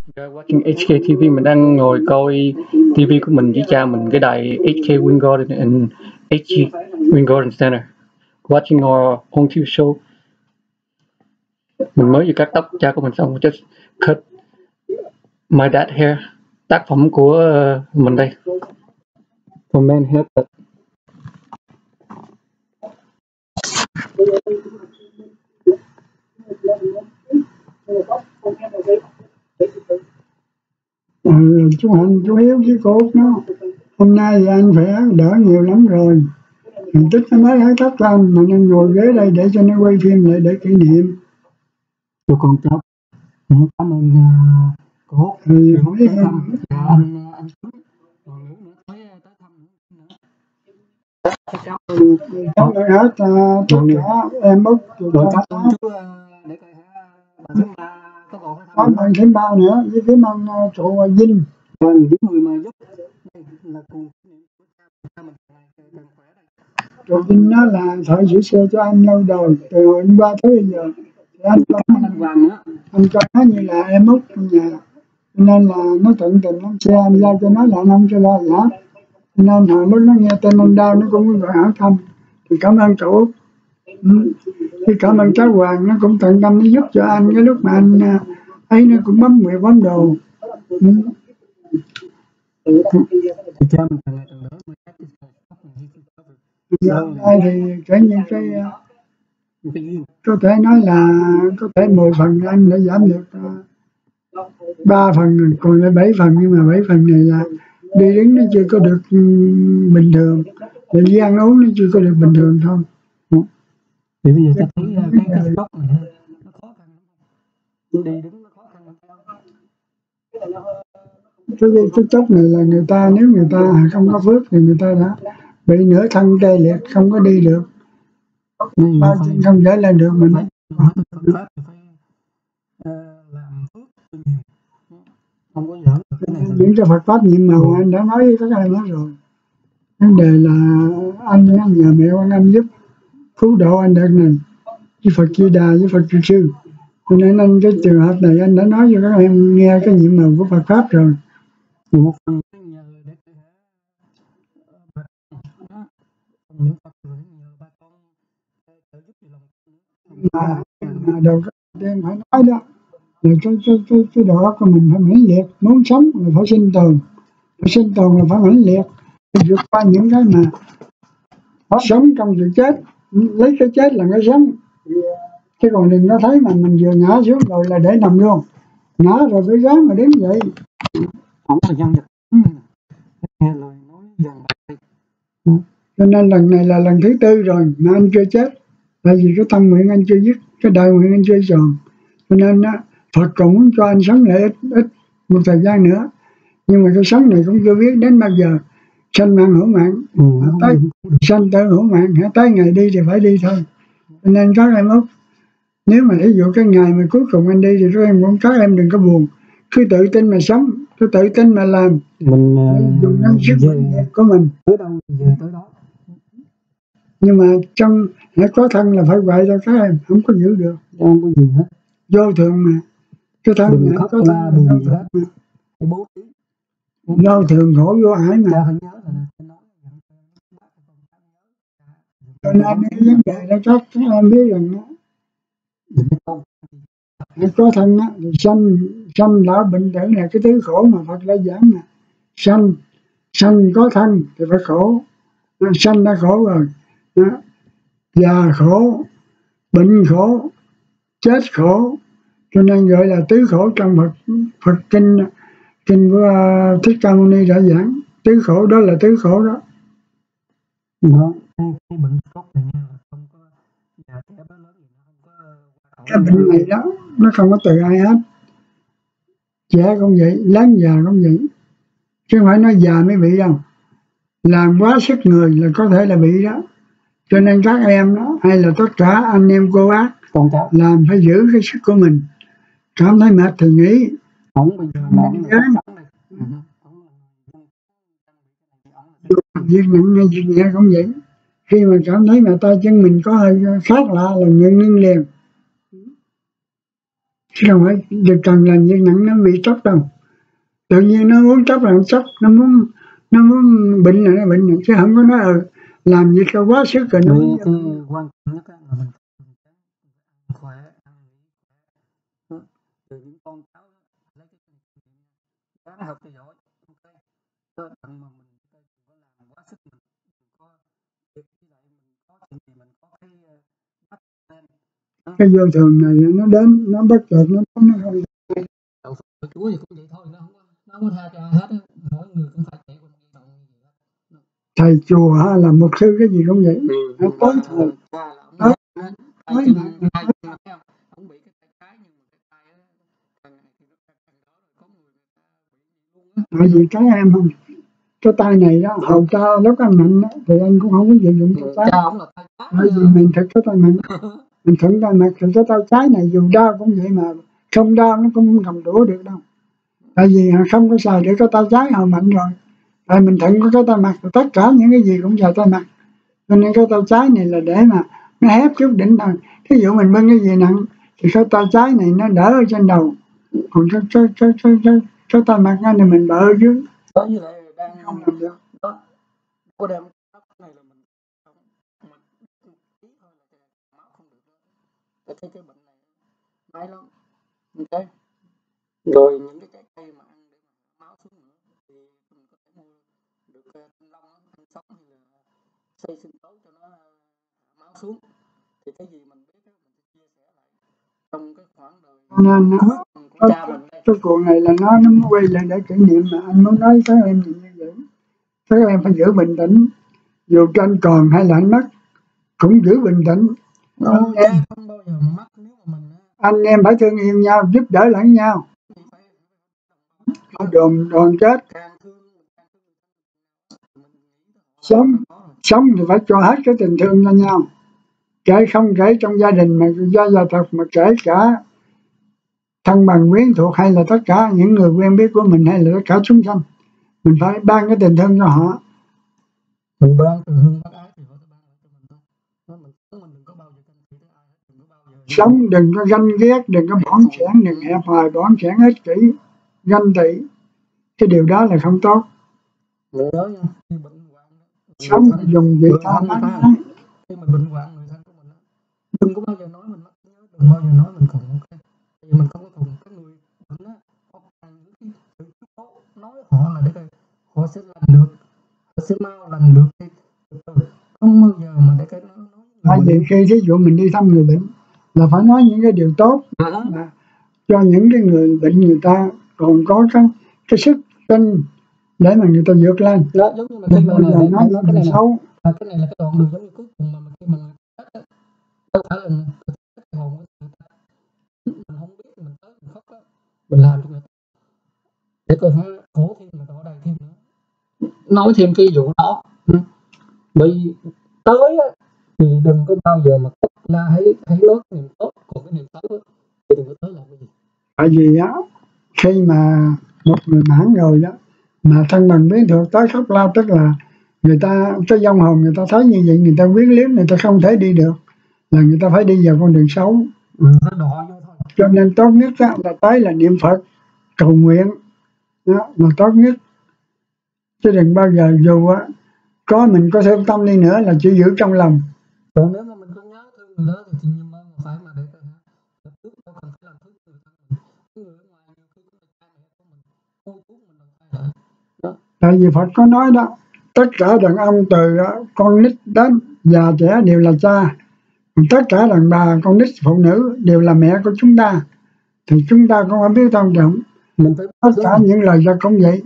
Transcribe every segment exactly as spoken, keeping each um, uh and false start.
You're watching ếch kê ti vi, mình đang ngồi coi ti vi của mình với cha mình, cái đài ếch kê Win Garden and ếch kê Win Garden Center. Watching our home ti vi show. Mình mới vừa cắt tóc cha của mình xong, just cut my dad hair. Tác phẩm của uh, mình đây. For men haircut. Ừ, chú Hạnh, chú Hiếu với cô Út nó hôm nay thì anh khỏe đỡ nhiều lắm rồi. Mình Tích nó mới hái tóc cho anh mà anh ngồi ghế đây để cho nó quay phim lại để kỷ niệm. Cho con cháu. Cảm ơn uh, cô Út. Thì hỏi thăm dạ, anh anh Tuấn. Còn nữa nữa tới tới thăm nữa. Cảm ơn cháu rồi hết tất cả em Út rồi cảm ơn chú uh, để coi bà Thím Ba có còn hay có không. bạn Thím Ba nữa với Thím Ân trụ Vinh. Vâng, những người mà giúp đây là cùng mình càng khỏe đây. Trụ Vinh nó là thợ sửa xe cho anh lâu đời từ hồi anh qua tới bây giờ. Thì anh cho anh Hoàng nữa. Anh cho nó như là em Út trong nhà. Nên là nó tận tình lắm, xe anh giao cho nó là anh không cho lo gì hết. Nên hồi lúc nó nghe tên anh đau nó cũng gọi hỏi thăm. Thì cảm ơn cậu Út. Ừ. Thì cảm ơn cháu Hoàng, nó cũng tận tâm nó giúp cho anh cái lúc mà anh ấy nó cũng bấm nguyệt bấm đồ. Ừ. Thì cha mình càng ngày càng đỡ. Giờ đây thì kể những cái có thể nói là có thể mười phần anh đã giảm được ba phần rồi, còn lại bảy phần, nhưng mà bảy phần này là đi đứng nó chưa có được bình thường, rồi đi ăn uống nó chưa có được bình thường thôi. Thì bây giờ ta thấy cái cái tóc này nó khó khăn lắm. Đi đứng nó khó khăn lắm. Cái cái tóc này là người ta, nếu người ta không có phước thì người ta đã bị nửa thân tê liệt, không có đi được, ba chân không trở lên được. Mình không có giỡn được cái này. Những cái Phật pháp nhiệm màu anh đã nói với các em hết rồi. Vấn đề là anh nhờ mẹ Quan Âm giúp cứu độ anh đợt này với Phật Di Đà với Phật Trì Sư. Cho nên anh cái trường hợp này anh đã nói cho các em nghe cái nhiệm màu của Phật pháp rồi. Một phần nhờ để những Phật tử nhờ ba con trợ giúp cho lòng mà mà đầu tiên phải nói đó là cái cái cái cái đầu óc của mình phải mãnh liệt, muốn sống là phải sinh tồn, phải sinh tồn là phải mãnh liệt, phải vượt qua những cái mà sống trong sự chết, lấy cái chết là cái sống. Chứ còn đừng có thấy mà mình vừa ngã xuống rồi là để nằm luôn, ngã rồi phải ráng mà đứng dậy. Không có dân được nghe lời nói dần lại. Cho nên lần này là lần thứ tư rồi mà anh chưa chết, tại vì cái tâm nguyện anh chưa dứt, cái đại nguyện anh chưa tròn. Cho nên á, Phật cũng muốn cho anh sống lại ít, ít một thời gian nữa, nhưng mà cái sống này cũng chưa biết đến bao giờ. Sanh mạng hữu mạng, ừ, tới sanh tử hữu mạng, tới ngày đi thì phải đi thôi. Cho nên các em Út, nếu mà ví dụ cái ngày mà cuối cùng anh đi thì các em cũng các em đừng có buồn, cứ tự tin mà sống, cứ tự tin mà làm, mình dùng năng sức của mình tới đâu về tới đó. Nhưng mà trong hãy có thân là phải vậy cho các em, không có giữ được, không có gì hết, vô thường mà. Cái thân đừng này khóc có la thân buồn gì hết, vô vô thường khổ vô ải mà. Cho nên cái vấn đề đó các các em biết rằng đó, hãy có thân á thì sanh sanh lão bệnh tử là cái thứ khổ mà Phật đã giảng nè. Sanh sanh có thân thì phải khổ, sanh đã khổ rồi đó. Già khổ, bệnh khổ, chết khổ, cho nên gọi là tứ khổ trong Phật Phật kinh kinh của uh, Thích Ca Mâu Ni đã giảng. Tứ khổ đó là tứ khổ đó. Đó, cái, cái bệnh cốt này nha, không có già trẻ bé lớn gì nó không có. Cái bệnh này đó nó không có từ ai hết, trẻ cũng vậy, lớn già cũng vậy, chứ không phải nói già mới bị đâu, làm quá sức người là có thể là bị đó. Cho nên các em đó, hay là tất cả anh em cô bác làm phải giữ cái sức của mình, cảm thấy mệt thì nghỉ, không bây giờ mỏi việc nặng hay việc nhẹ cũng vậy. Khi mà cảm thấy mà tay chân mình có hơi khác lạ là ngưng ngưng liền. chứ không phải việc cần làm việc nặng nó bị sốc đâu. Tự nhiên nó muốn sốc là nó sốc, nó muốn nó muốn bệnh là nó bệnh này. Chứ không có nói ờ, làm việc cho quá sức rồi nó Vì muốn cái quan trọng nhất á là mình ăn khỏe, ăn nghỉ khỏe. Đó. Từ những con cháu đó, lấy cái kinh nghiệm ráng học cho giỏi, ok. Tới tận mà mình đừng có làm quá sức, mình đừng có việc với lại mình có chuyện gì mình có cái ờ, bắt lên. Đó. cái vô thường này nó đến, nó bất chợt, nó nó không. Đạo Phật Chúa thì cũng vậy thôi, nó không có nó không có tha cho ai hết á. Mỗi người cũng phải chạy qua một giai đoạn như vậy đó. Đó. Thầy chùa hay là mục sư cái gì cũng vậy. Ừ. Nó tối Mà thời cha là ông tối nói tay tối chân ngày tay chân mà thấy không? Ông bị cái tay trái nhưng mà cái tay á càng ngày thì nó càng càng đỡ rồi, có người người ta bị vậy luôn á. tại vì cái em không, cái tay này đó hầu cha lúc anh mạnh đó, thì anh cũng không có sử dụng tay Ừ, trái. cha ông là tay trái Bởi vì nha. mình thực cái tay mạnh, mình thuận tay mặt thì cái tay trái này dù đau cũng vậy mà không đau nó cũng không cầm đũa được đâu. Tại vì không có xài được cái tay trái họ mạnh rồi. Tại mình thuận có cái tay mặt, tất cả những cái gì cũng xài tay mặt. Cho nên cái tay trái này là để mà nó hép chút đỉnh thôi. Thí dụ mình bưng cái gì nặng thì cái tay trái này nó đỡ ở trên đầu. Còn cái cái cái cái cái, cái tay mặt này mình bợ ở dưới. Đó như lại đang Không làm được. đó có đem cái này là mình không mình một tí thôi là máu không được nữa. Tôi thấy cái bệnh này may lắm. Ok. Rồi những cái trái cây mà ăn để mà máu xuống nữa thì mình có thể mua được uh, thanh long, thanh sống hay là xây sinh tố cho nó uh, máu xuống. Thì cái gì mình biết đó, mình sẽ chia sẻ lại trong cái khoảng đời Nên cuối cùng của cái, cha mình đây. cái cuộc này là nó nó muốn quay lại để kỷ niệm mà anh muốn nói các em như vậy. Các em phải giữ bình tĩnh. Dù cho anh còn hay là anh mất cũng giữ bình tĩnh. Anh em không bao giờ mất nếu mà mình anh em phải thương yêu nhau, giúp đỡ lẫn nhau. Ở đồn đoàn kết. Sống sống thì phải cho hết cái tình thương cho nhau. Kể không kể trong gia đình mà gia gia tộc mà kể cả thân bằng quyến thuộc hay là tất cả những người quen biết của mình hay là tất cả chúng sanh, mình phải ban cái tình thương cho họ. Mình ban tình thương bác ái thì họ sẽ ban lại cho mình thôi. Nó mình sống mình đừng có bao giờ cần thiết tới ai hết, đừng có bao giờ sống đừng có ganh ghét, đừng có bỏng sẻn, đừng hẹp hòi bỏng sẻn ích kỷ ganh tị, cái điều đó là không tốt. Mình nhớ nha, khi bệnh hoạn Sống dùng việc tha mến ái. Khi mình bệnh hoạn người thân của mình đừng có bao giờ nói mình mất nhớ, đừng bao giờ nói mình khùng, ok? Vì mình không có khùng, cái người bệnh á họ cần những cái sự chú tố nói họ là để coi họ sẽ làm được, họ sẽ mau lành được thì không bao giờ mà để cái nó nói. Tại vì khi ví dụ mình đi thăm người bệnh là phải nói những cái điều tốt mà cho những cái người bệnh người ta còn có cái cái sức tin để mà người ta vượt lên. Đó, giống như mà cái lời này, nói nói cái này xấu. À, cái này là cái đoạn đường giống như cuối cùng mà khi mà người ta chết đâu phải là cái hồn của người ta mình không biết mình tới mình khóc đó, mình làm cho người ta để coi hả khổ thêm mà đỏ đầy thêm nữa, nói thêm cái vụ đó. Bởi tới á, thì đừng có bao giờ mà khóc la hãy hãy nói niềm tốt, còn cái niềm xấu á, thì đừng có tới làm cái gì. Tại vì á khi mà một người mãn rồi đó mà thân bằng quyến thuộc tới khóc la, tức là người ta cái vong hồn người ta thấy như vậy, người ta quyến luyến, người ta không thể đi được, là người ta phải đi vào con đường xấu. Ừ, nó đỏ vô thôi. Cho nên tốt nhất á, là tới là niệm Phật cầu nguyện đó là tốt nhất, chứ đừng bao giờ dù á có mình có thương tâm đi nữa là chỉ giữ trong lòng. Còn nếu mà mình không nhớ thương người đó thì chỉ nhưng mà phải mà để coi hả lập tức đâu cần phải làm thứ người thân mình, người ở ngoài nhiều khi cũng là cha mẹ của mình, cô chú mình đâu phải là đó. Tại vì Phật có nói đó, tất cả đàn ông từ con nít đến già trẻ đều là cha, tất cả đàn bà con nít phụ nữ đều là mẹ của chúng ta, thì chúng ta cũng phải biết tôn trọng. Mình phải tất cả những lời ra cũng vậy.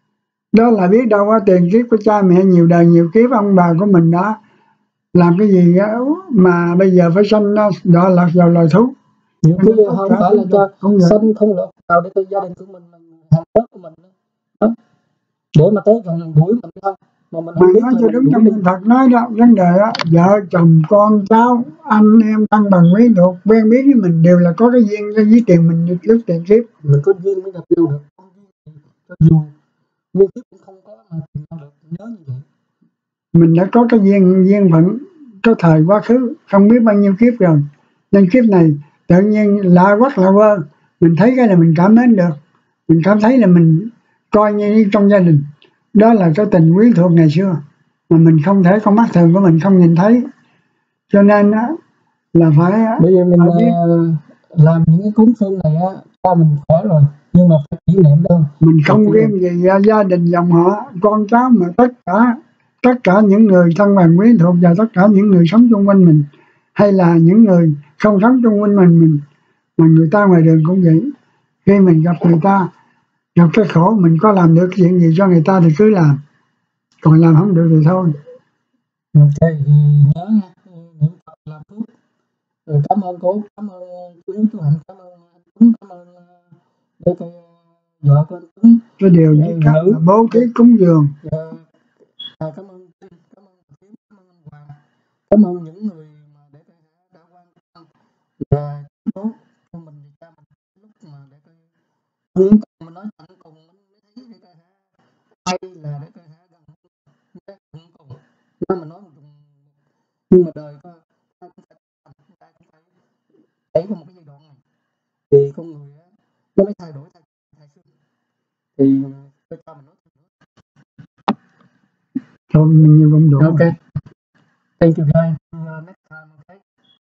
Đó là biết đâu á tiền kiếp của cha mẹ nhiều đời nhiều kiếp ông bà của mình đã làm cái gì á mà bây giờ phải sanh đọa lạc vào loài thú. Nhiều khi không phải là cho sanh không lọt vào để cho gia đình của mình là hạnh phúc của mình đó, để mà tới gần gũi mình thôi mà mình không biết nói là cho đúng trong đi. Kinh Phật nói đó, vấn đề đó vợ chồng con cháu anh em thân bằng quyến thuộc quen biết với mình đều là có cái duyên với tiền mình được lúc tiền kiếp. Mình có duyên mới gặp nhau được, không duyên cho dù duyên kiếp cũng không có mà tìm nhau được, nhớ như vậy. Mình đã có cái duyên duyên phận có thời quá khứ không biết bao nhiêu kiếp rồi, nên kiếp này tự nhiên lạ quắc lạ quơ, mình thấy cái là mình cảm mến được, mình cảm thấy là mình coi như trong gia đình. Đó là cái tình quyến thuộc ngày xưa mà mình không thể, con mắt thường của mình không nhìn thấy, cho nên á là phải Bây giờ mình phải biết uh, làm những cái cúng phương này á cho mình khỏe rồi, nhưng mà phải kỷ niệm đâu. mình không riêng gì gia đình dòng họ con cháu, mà tất cả tất cả những người thân bằng quyến thuộc và tất cả những người sống xung quanh mình, hay là những người không sống xung quanh mình mình mà người ta ngoài đường cũng vậy. Khi mình gặp người ta gặp cái khổ, mình có làm được chuyện gì cho người ta thì cứ làm, còn làm không được thì thôi. Ok, thì nhớ nha, niệm Phật làm phước. Rồi cảm ơn cô, cảm ơn chú Yến, chú Hạnh, cảm ơn anh Tuấn, cảm ơn đây cái vợ của anh Tuấn, Cái điều nhất em cách nữ. là bố thí cúng dường. Dạ, à, cảm ơn Trinh, cảm ơn Thiếm, cảm ơn anh Hoàng, cảm ơn những người mà để coi đã quan tâm và tốt cho mình và cha mình lúc mà để coi cuối cùng mình nói tận cùng mình mới thấy để coi hay là để coi gần cái tận cùng nên mình nói một nhưng mà đời có ta cũng phải ta cũng phải trải qua một cái giai đoạn này thì con người á nó mới thay đổi thay thay xương thì tôi cho mình nói Thôi mình như cũng đủ. okay, thank you guys. Uh, next time, okay.